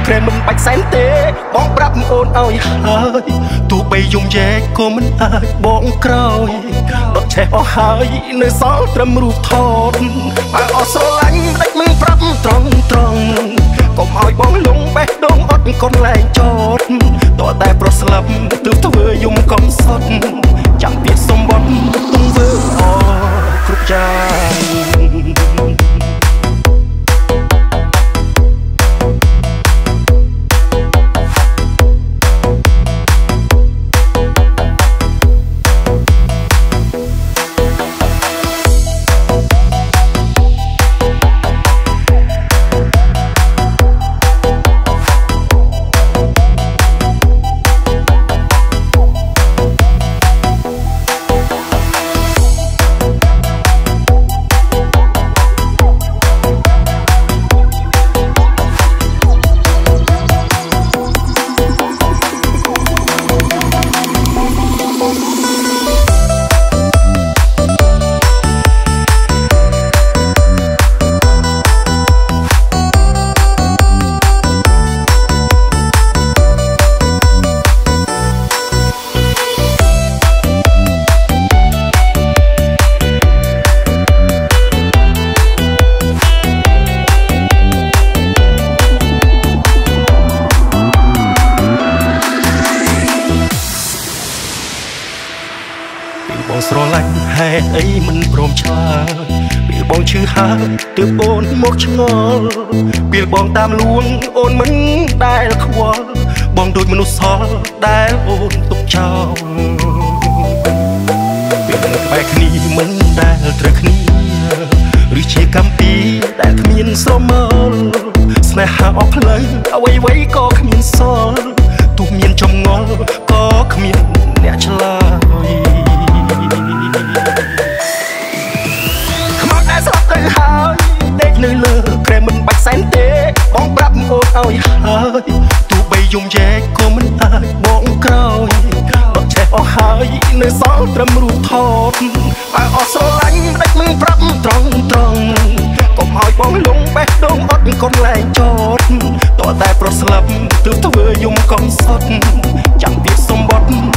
ក្រែមិនបាច់សែនទេបងប្រាប់អូនឲ្យហើយទោះបីយំយែកក៏មិនអាចបងក្រោយដកឆេះអស់ហើយនៅសល់ត្រឹមរូបថតបើអស់ស្រឡាញ់មិនដាច់មិនប្រាប់ត្រង់កុំឲ្យបងលងបេះដូងអត់កូនលែងចោតតើតែប្រុសស្លាប់ទើបធ្វើយំកំសត់ចាំពាក្យសម្បត្តិទង្វើអគ្រប់យ៉ាងបងស្រឡាញ់ហេតុអីមិនព្រមឆ្លើយពេលបងឈឺហើយទើបអូនមកឆ្ងល់ពេលបងតាមលួងអូនមិនដែលខ្វល់បងដូចមនុស្សសល់ដែលអូនទុកចោលពេលនៅក្បែរគ្នាមិនដែលត្រូវគ្នាឬជាកម្មពីដែលគ្មានស្រមោលស្នេហាអស់ផ្លូវអ្វីក៏គ្មានសល់ទោះមានចម្ងល់ក៏គ្មានអ្នកឆ្លើយហើយដេកនៅលើក្រែមិនបាច់សែនទេបងប្រាប់អូនឲ្យហើយទោះបីយំយែកក៏មិនអាចបងក្រោយដកឆេះអស់ហើយនៅសល់ត្រឹមរូបថតបើអស់ស្រឡាញ់មិនដាច់មិនប្រាប់ត្រង់កុំឲ្យបងលងបេះដូងអត់កូនលែងចោតតើតែប្រុសស្លាប់ទើបធ្វើយំកំសត់ចាំពាក្យសម្បត្តិ